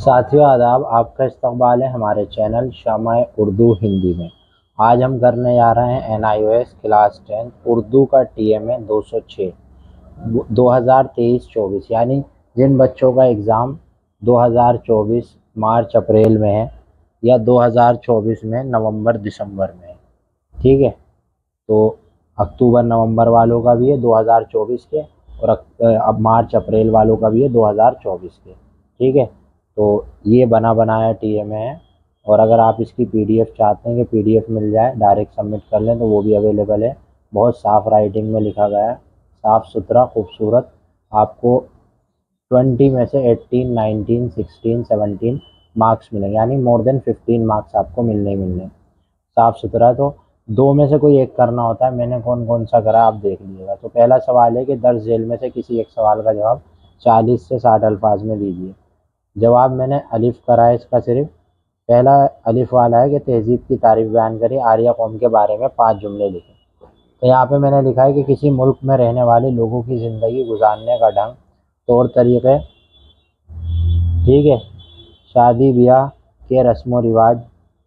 ساتھیو آداب، آپ کا استقبال ہے ہمارے چینل شمع اردو ہندی میں۔ آج ہم کرنے جا رہے ہیں NIOS کلاس 10 اردو کا TMA 206 2023-24، یعنی جن بچوں کا اگزام 2024 مارچ اپریل میں ہے یا 2024 میں نومبر دسمبر میں ہے۔ ٹھیک ہے، تو اکتوبر نومبر والوں کا بھی ہے 2024 کے، اور اب مارچ اپریل والوں کا بھی ہے 2024 کے۔ ٹھیک ہے، تو یہ بنایا TMA ہے، اور اگر آپ اس کی PDF چاہتے ہیں کہ PDF مل جائے ڈائریکٹ سبمٹ کر لیں تو وہ بھی اویلیبل ہے۔ بہت صاف رائٹنگ میں لکھا گیا ہے، صاف ستھرا خوبصورت۔ آپ کو 20 میں سے 18 19 16 17 مارکس ملیں گے، یعنی مور دین 15 مارکس آپ کو ملنے صاف ستھرا۔ تو دو میں سے کوئی ایک کرنا ہوتا ہے، میں نے کون سا کرا آپ دیکھ لیجیے گا۔ تو پہلا سوال ہے کہ درج ذیل میں سے کسی ایک سوال کا جواب 40 سے 60 الفاظ میں دیجیے۔ جواب میں نے الف کرا ہے، اس کا صرف پہلا الف والا ہے کہ تہذیب کی تعریف بیان کری، آریہ قوم کے بارے میں 5 جملے لکھیں۔ تو یہاں پہ میں نے لکھا ہے کہ کسی ملک میں رہنے والے لوگوں کی زندگی گزارنے کا ڈھنگ، طور طریقے، ٹھیک ہے، شادی بیاہ کے رسم و رواج،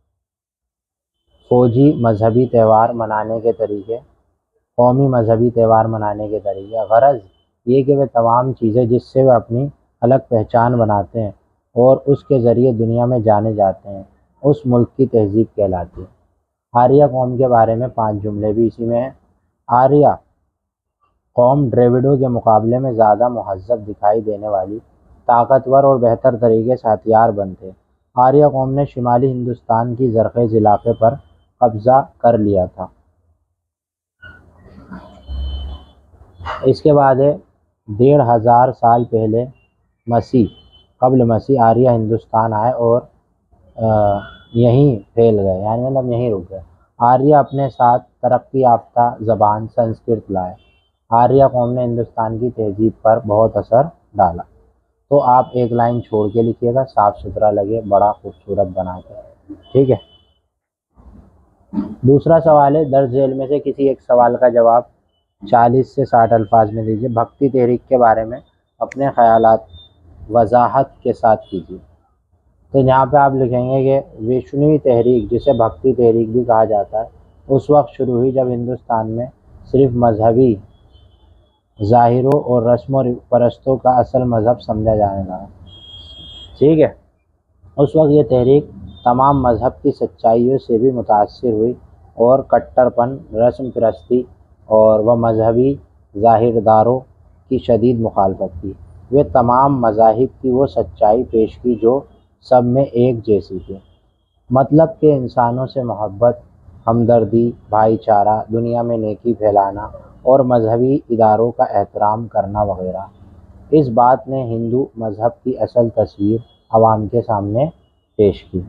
فوجی مذہبی تہوار منانے کے طریقے، قومی مذہبی تہوار منانے کے طریقے۔ غرض یہ کہ وہ تمام چیزیں جس سے وہ اپنی الگ پہچان بناتے ہیں اور اس کے ذریعے دنیا میں جانے جاتے ہیں، اس ملک کی تہذیب کہلاتی ہے۔ آریہ قوم کے بارے میں 5 جملے بھی اسی میں ہیں۔ آریہ قوم ڈریوڈوں کے مقابلے میں زیادہ مہذب دکھائی دینے والی، طاقتور اور بہتر طریقے سے ہتھیار بند تھے۔ آریہ قوم نے شمالی ہندوستان کی زرخیز علاقے پر قبضہ کر لیا تھا۔ اس کے بعد ہے 1500 سال پہلے قبل مسیح آریہ ہندوستان آئے اور یہیں پھیل گئے، یعنی مطلب یہیں رک گئے۔ آریہ اپنے ساتھ ترقی یافتہ زبان سنسکرت لائے۔ آریہ قوم نے ہندوستان کی تہذیب پر بہت اثر ڈالا۔ تو آپ ایک لائن چھوڑ کے لکھیے گا، صاف ستھرا لگے، بڑا خوبصورت بنا کے۔ ٹھیک ہے، دوسرا سوال ہے درج ذیل میں سے کسی ایک سوال کا جواب 40 سے 60 الفاظ میں دیجیے۔ بھکتی تحریک کے بارے میں اپنے خیالات وضاحت کے ساتھ کیجیے۔ تو یہاں پہ آپ لکھیں گے کہ ویشنوی تحریک، جسے بھکتی تحریک بھی کہا جاتا ہے، اس وقت شروع ہوئی جب ہندوستان میں صرف مذہبی ظاہروں اور رسم و پرستوں کا اصل مذہب سمجھا جانے لگا۔ ٹھیک ہے، اس وقت یہ تحریک تمام مذہب کی سچائیوں سے بھی متاثر ہوئی اور کٹر پن، رسم پرستی اور وہ مذہبی ظاہرداروں کی شدید مخالفت کی۔ وہ تمام مذاہب کی وہ سچائی پیش کی جو سب میں ایک جیسی تھی، مطلب کہ انسانوں سے محبت، ہمدردی، بھائی چارہ، دنیا میں نیکی پھیلانا اور مذہبی اداروں کا احترام کرنا وغیرہ۔ اس بات نے ہندو مذہب کی اصل تصویر عوام کے سامنے پیش کی۔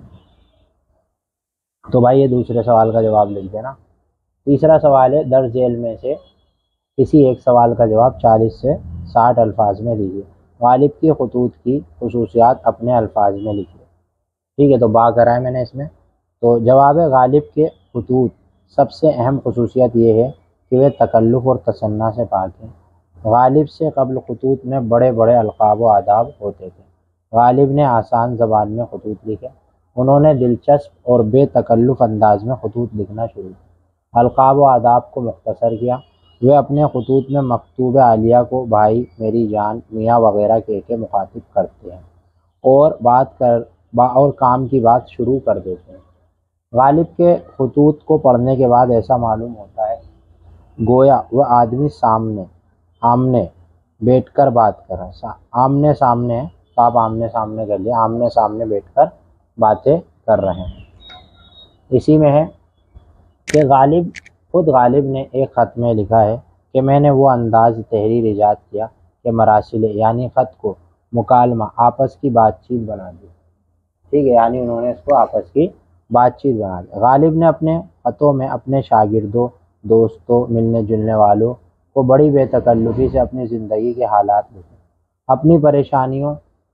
تو بھائی یہ دوسرے سوال کا جواب لکھ دینا۔ تیسرا سوال ہے درج ذیل میں سے کسی ایک سوال کا جواب 40 سے 60 الفاظ میں دیجیے۔ غالب کی خطوط کی خصوصیات اپنے الفاظ میں لکھیے۔ ٹھیک ہے، تو کرا ہے میں نے اس میں۔ تو جواب ہے غالب کے خطوط سب سے اہم خصوصیت یہ ہے کہ وہ تکلف اور تصنع سے پاک ہیں۔ غالب سے قبل خطوط میں بڑے بڑے القاب و آداب ہوتے تھے۔ غالب نے آسان زبان میں خطوط لکھے۔ انہوں نے دلچسپ اور بے تکلف انداز میں خطوط لکھنا شروع کیا۔ القاب و آداب کو مختصر کیا۔ وہ اپنے خطوط میں مکتوب عالیہ کو بھائی، میری جان، میاں وغیرہ کہہ کے مخاطب کرتے ہیں اور کام کی بات شروع کر دیتے ہیں۔ غالب کے خطوط کو پڑھنے کے بعد ایسا معلوم ہوتا ہے گویا وہ آدمی آمنے بیٹھ کر بات کر رہا ہے۔ آمنے سامنے، تو آپ آمنے سامنے کر لیا، آمنے سامنے بیٹھ کر باتیں کر رہے ہیں۔ اسی میں ہے کہ خود غالب نے ایک خط میں لکھا ہے کہ میں نے وہ انداز تحریر ایجاد کیا کہ مراسلے یعنی خط کو مکالمہ، آپس کی بات چیت بنا دی۔ ٹھیک ہے، یعنی انہوں نے اس کو آپس کی بات چیت بنا دی۔ غالب نے اپنے خطوں میں اپنے شاگردوں، دوستوں، ملنے جلنے والوں کو بڑی بے تکلفی سے اپنی زندگی کے حالات لکھے، اپنی پریشانیوں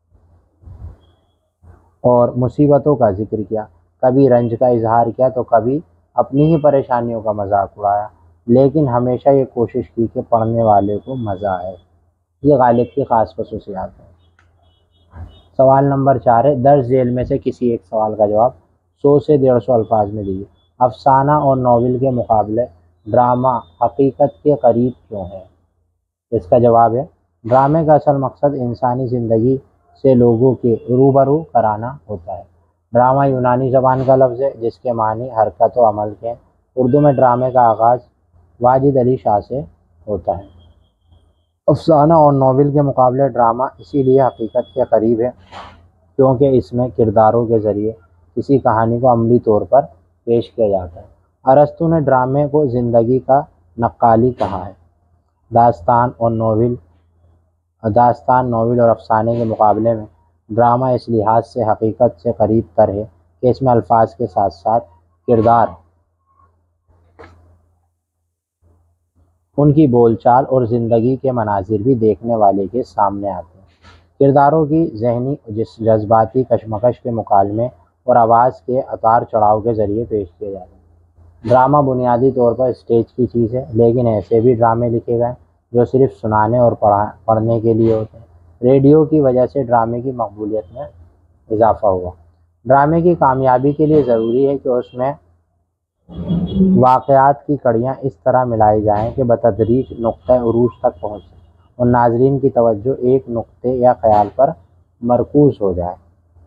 اور مصیبتوں کا ذکر کیا، کبھی رنج کا اظہار کیا تو کبھی اپنی ہی پریشانیوں کا مذاق اڑایا، لیکن ہمیشہ یہ کوشش کی کہ پڑھنے والے کو مزہ آئے۔ یہ غالب کی خاص خصوصیات ہیں۔ سوال نمبر 4 ہے، درج ذیل میں سے کسی ایک سوال کا جواب 100 سے 150 الفاظ میں دیجیے۔ افسانہ اور ناول کے مقابلے ڈرامہ حقیقت کے قریب کیوں ہے؟ اس کا جواب ہے، ڈرامے کا اصل مقصد انسانی زندگی سے لوگوں کے روبرو کرانا ہوتا ہے۔ ڈرامہ یونانی زبان کا لفظ ہے جس کے معنی حرکت و عمل کے ہیں۔ اردو میں ڈرامے کا آغاز واجد علی شاہ سے ہوتا ہے۔ افسانہ اور ناول کے مقابلے ڈرامہ اسی لیے حقیقت کے قریب ہے کیونکہ اس میں کرداروں کے ذریعے کسی کہانی کو عملی طور پر پیش کیا جاتا ہے۔ ارسطو نے ڈرامے کو زندگی کا نقالی کہا ہے۔ داستان، ناول اور افسانے کے مقابلے میں ڈرامہ اس لحاظ سے حقیقت سے قریب تر ہے کہ اس میں الفاظ کے ساتھ ساتھ کردار، ان کی بول چال اور زندگی کے مناظر بھی دیکھنے والے کے سامنے آتے ہیں۔ کرداروں کی ذہنی جذباتی کشمکش کے مکالمے اور آواز کے اتار چڑھاؤ کے ذریعے پیش کیے جاتے ہیں۔ ڈرامہ بنیادی طور پر اسٹیج کی چیز ہے، لیکن ایسے بھی ڈرامے لکھے گئے جو صرف سنانے اور پڑھنے کے لیے ہوتے ہیں۔ ریڈیو کی وجہ سے ڈرامے کی مقبولیت میں اضافہ ہوا۔ ڈرامے کی کامیابی کے لیے ضروری ہے کہ اس میں واقعات کی کڑیاں اس طرح ملائی جائیں کہ بتدریج نقطہ عروج تک پہنچیں اور ناظرین کی توجہ ایک نقطے یا خیال پر مرکوز ہو جائے۔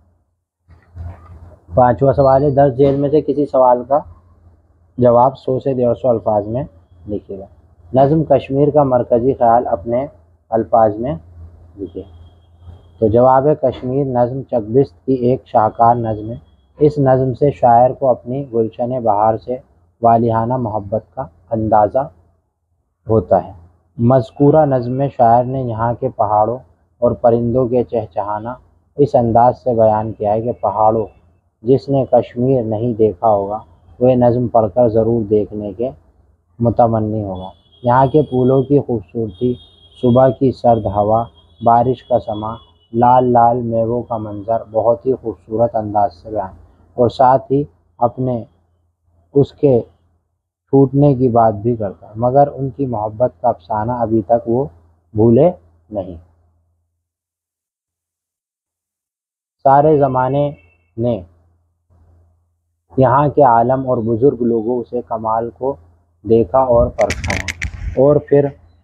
5واں سوال ہے، درج ذیل میں سے کسی سوال کا جواب 100 سے 150 الفاظ میں لکھیے گا۔ نظم کشمیر کا مرکزی خیال اپنے الفاظ میں لکھیے۔ تو جواب ہے، کشمیر نظم چکبست کی ایک شاہکار نظم ہے۔ اس نظم سے شاعر کو اپنی گلشن بہار سے والہانہ محبت کا اندازہ ہوتا ہے۔ مذکورہ نظم میں شاعر نے یہاں کے پہاڑوں اور پرندوں کے چہچہانا اس انداز سے بیان کیا ہے کہ پہاڑوں، جس نے کشمیر نہیں دیکھا ہوگا وہ نظم پڑھ کر ضرور دیکھنے کے متمنی ہوگا۔ یہاں کے پھولوں کی خوبصورتی، صبح کی سرد ہوا، بارش کا سماں، لال لال میووں کا منظر بہت ہی خوبصورت انداز سے بیان اور ساتھ ہی اپنے اس کے چھوٹنے کی بات بھی کرتا ہے، مگر ان کی محبت کا افسانہ ابھی تک وہ بھولے نہیں۔ سارے زمانے نے یہاں کے عالم اور بزرگ لوگوں سے کمال کو دیکھا اور پرکھا ہے اور پھر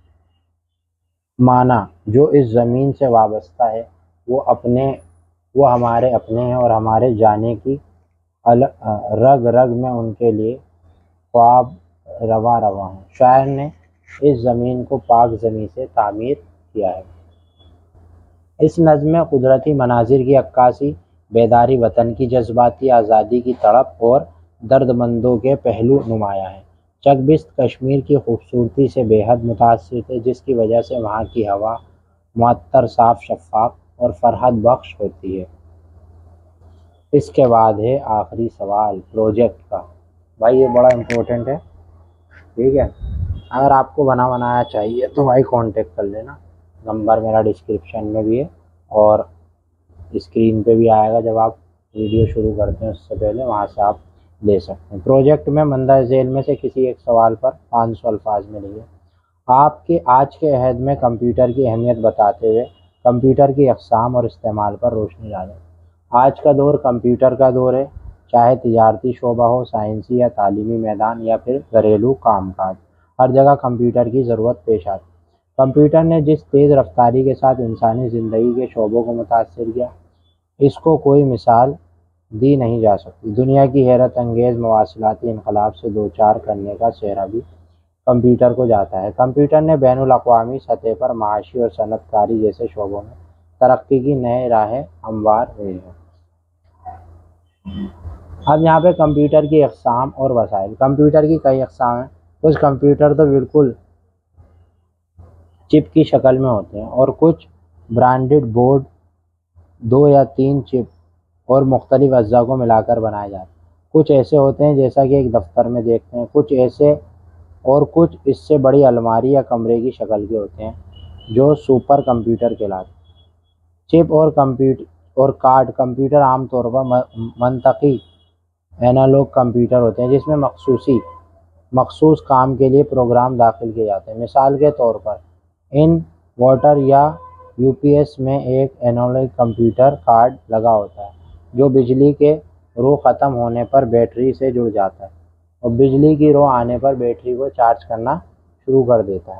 مانا جو اس زمین سے وابستہ ہے وہ ہمارے اپنے ہیں اور ہمارے جانے کی رگ رگ میں ان کے لیے خواب رواں رواں ہیں۔ شاعر نے اس زمین کو پاک زمین سے تعمیر کیا ہے۔ اس نظم میں قدرتی مناظر کی عکاسی، بیداری وطن کی جذباتی آزادی کی تڑپ اور درد مندوں کے پہلو نمایاں ہیں۔ چکبست کشمیر کی خوبصورتی سے بے حد متاثر تھے، جس کی وجہ سے وہاں کی ہوا معطر، صاف، شفاف اور فرحت بخش ہوتی ہے۔ اس کے بعد ہے آخری سوال پروجیکٹ کا۔ بھائی یہ بڑا امپورٹنٹ ہے، ٹھیک ہے؟ اگر آپ کو بنایا چاہیے تو بھائی کانٹیکٹ کر لینا، نمبر میرا ڈسکرپشن میں بھی ہے اور اسکرین پہ بھی آئے گا جب آپ ویڈیو شروع کرتے ہیں اس سے پہلے، وہاں سے آپ لے سکتے ہیں۔ پروجیکٹ میں مندرجہ ذیل میں سے کسی ایک سوال پر 500 الفاظ میں لکھیے۔ آپ کے آج کے عہد میں کمپیوٹر کی اہمیت بتاتے ہوئے کمپیوٹر کی اقسام اور استعمال پر روشنی ڈالیں۔ آج کا دور کمپیوٹر کا دور ہے، چاہے تجارتی شعبہ ہو، سائنسی یا تعلیمی میدان یا پھر گھریلو کام کاج، ہر جگہ کمپیوٹر کی ضرورت پیش آتی ہے۔ کمپیوٹر نے جس تیز رفتاری کے ساتھ انسانی زندگی کے شعبوں کو متاثر کیا، اس کو کوئی مثال دی نہیں جا سکتی۔ دنیا کی حیرت انگیز مواصلاتی انقلاب سے دوچار کرنے کا سہرا بھی کمپیوٹر کو جاتا ہے۔ کمپیوٹر نے بین الاقوامی سطح پر معاشی اور صنعت کاری جیسے شعبوں میں ترقی کی نئے راہیں ہموار ہوئی ہیں۔ اب یہاں پہ کمپیوٹر کی اقسام اور وسائل۔ کمپیوٹر کی کئی اقسام ہیں۔ کچھ کمپیوٹر تو بالکل چپ کی شکل میں ہوتے ہیں اور کچھ برانڈڈ بورڈ 2 یا 3 چپ اور مختلف اجزاء کو ملا کر بنائے جاتے ہیں۔ کچھ ایسے ہوتے ہیں جیسا کہ ایک دفتر میں دیکھتے ہیں، کچھ ایسے اور کچھ اس سے بڑی الماری یا کمرے کی شکل کے ہوتے ہیں جو سپر کمپیوٹر کہلاتے ہیں۔ چپ اور کارڈ کمپیوٹر عام طور پر منطقی اینالوگ کمپیوٹر ہوتے ہیں جس میں مخصوص کام کے لیے پروگرام داخل کیے جاتے ہیں۔ مثال کے طور پر انورٹر یا یو پی ایس میں ایک اینالوگ کمپیوٹر کارڈ لگا ہوتا ہے جو بجلی کے رو ختم ہونے پر بیٹری سے جڑ جاتا ہے اور بجلی کی رو آنے پر بیٹری کو چارج کرنا شروع کر دیتا ہے۔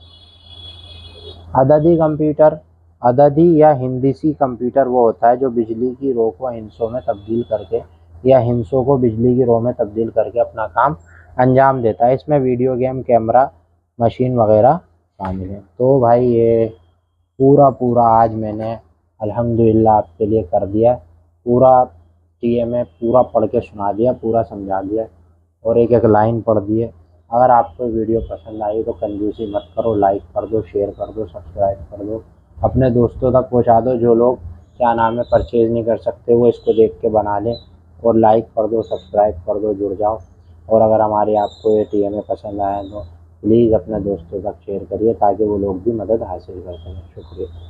عددی کمپیوٹر، عددی یا ہندسی کمپیوٹر وہ ہوتا ہے جو بجلی کی رو کو ہندسوں میں تبدیل کر کے یا ہندسوں کو بجلی کی رو میں تبدیل کر کے اپنا کام انجام دیتا ہے۔ اس میں ویڈیو گیم، کیمرہ، مشین وغیرہ شامل ہیں۔ تو بھائی یہ پورا آج میں نے الحمدللہ آپ کے لیے کر دیا، پورا ٹی ایم اے پورا پڑھ کے سنا دیا، پورا سمجھا دیا اور ایک ایک لائن پڑھ دی ہے۔ اگر آپ کو ویڈیو پسند آئی تو کنجوسی مت کرو، لائک کر دو، شیئر کر دو، سبسکرائب کر دو، اپنے دوستوں تک پہنچا دو۔ جو لوگ پرچیز نہیں کر سکتے وہ اس کو دیکھ کے بنا لیں، اور لائک کر دو، سبسکرائب کر دو، جڑ جاؤ۔ اور اگر ہماری آپ کو یہ ٹی ایم اے پسند آیا تو پلیز اپنے دوستوں تک شیئر کریے تاکہ وہ لوگ بھی مدد حاصل کر سکیں۔ شکریہ۔